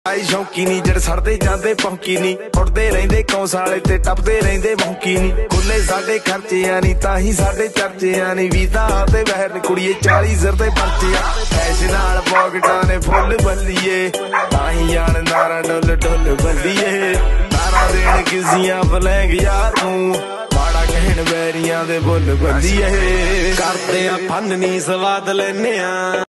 आई शौकी नी जड़ सड़दे जांदे भौंकी नी उड़दे रहिंदे कौंसाले ते टपदे रहिंदे भौंकी नी खुले साडे खर्चे नी ताही साडे चर्चे नी वीदा ते बहर कुड़िए 40 सिर ते पर्चे ऐश नाल पॉकेटां ने फुल बल्लीए ताही जान नारा डुल डुल बल्लीए तारा देण किसियां फलैंग यार नूं माड़ा कहण बैरियां दे बुल बल्लीए करदे आ फन नी स्वाद लैने आ।